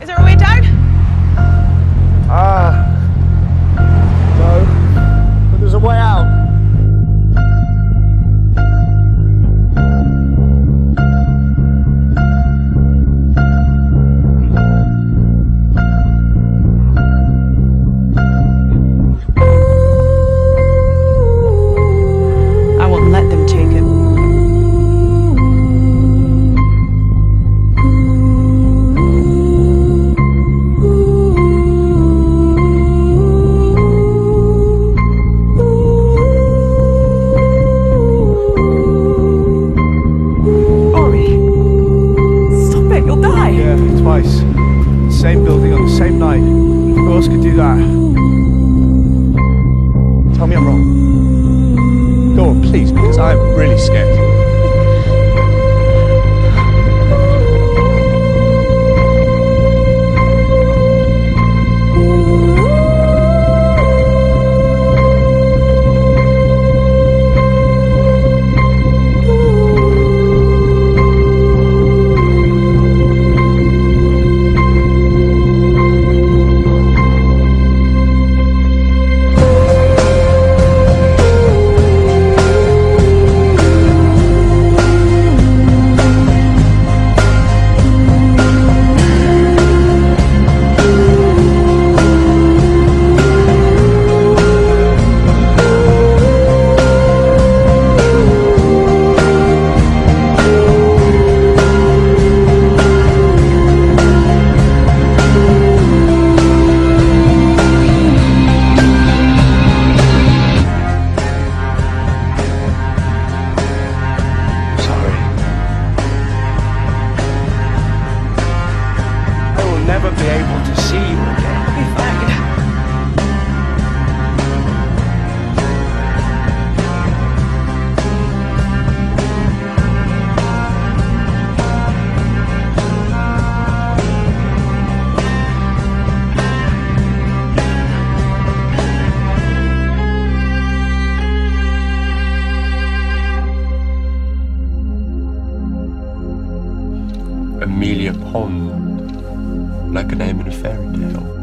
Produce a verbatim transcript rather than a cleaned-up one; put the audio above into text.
Is there a way down? Ah. No. But there's a way out. I won't let them take it. Twice. Same building on the same night. Who else could do that? Tell me I'm wrong. Go on, please, because I'm really scared. Never be able to see you again. I'll be fine. Amelia Pond, like a name in a fairy tale.